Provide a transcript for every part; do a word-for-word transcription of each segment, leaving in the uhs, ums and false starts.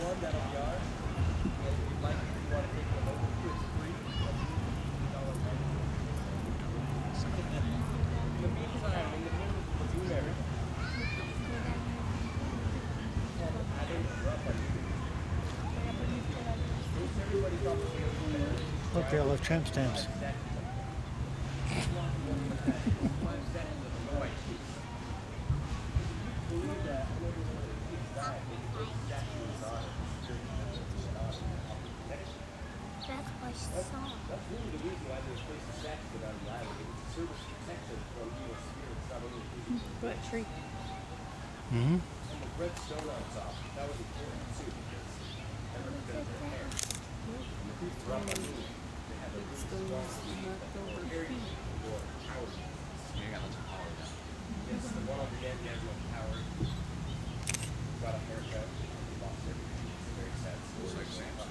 Okay, I love tramp stamps. That's why she saw. That's really the reason why there's place to sack without an island. It was a service protection from evil spirits, not only What tree? Mm-hmm. and the red stone on top. That was important too because that represented their hair. And the priests were up on me. They had a really strong sleeve or area for power. You got lots of power now. Yes, the one on the end, he has no power. Got a haircut. Lost everything. It's a very sad story. It's like Samson.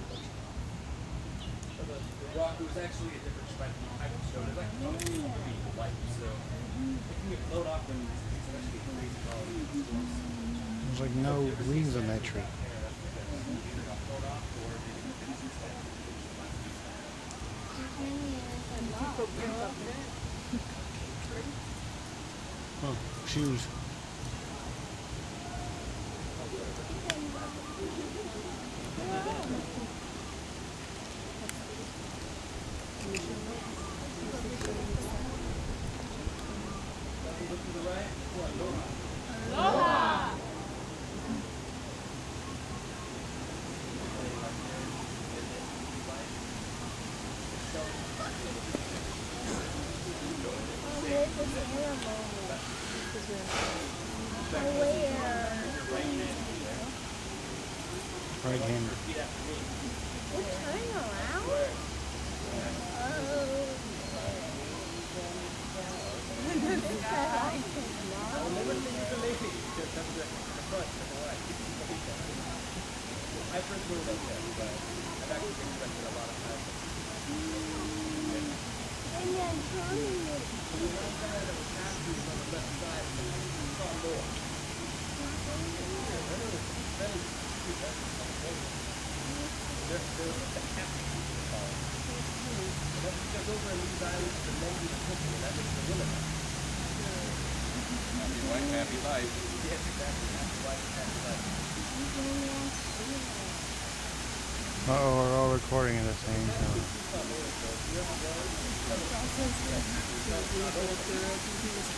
So the, the rock was actually a different type of stone. It's like a light, so it can float off when especially crazy storms. There's like no leaves on that tree. Oh, shoes. Right hander. We're turning around? I'll never think it's amazing because that's the front of the light. I first moved up there, but I've actually been expecting a lot of time. And then turning it. So the one side that was half on the left side, I saw more. That is stupid. That's There, there was a half of the car. And that's because over in these islands, the men do the cooking, and that makes the women happy. Happy wife, happy life. Yes, exactly. Happy wife, happy life. Uh-oh, we're all recording at the same time.